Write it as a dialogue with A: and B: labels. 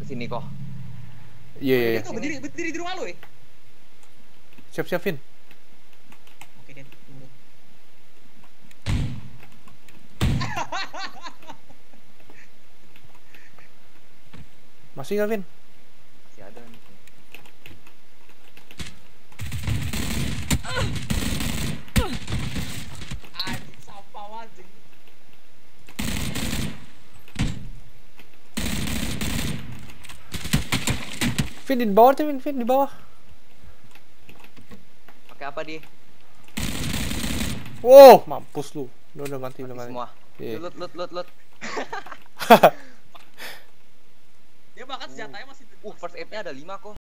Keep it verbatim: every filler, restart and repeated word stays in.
A: kesini kok.
B: Iya iya.
C: Itu berdiri berdiri di rumah lu ya.
B: Siap siap Vin.
C: Oke deh, tunggu.
B: Masih nggak Vin?
A: Masih ada nih.
C: Anjing sampah anjing.
B: Vin di bawah tuh Vin, Vin di bawah.
A: Pakai apa di?
B: Wow, mampus lu. Udah udah mati udah
A: Mati
B: mati.
A: semua.
B: Iya.
A: Lut lut lut lut.
C: Dia bahkan senjatanya masih
A: Uh, first aid-nya ada lima kok.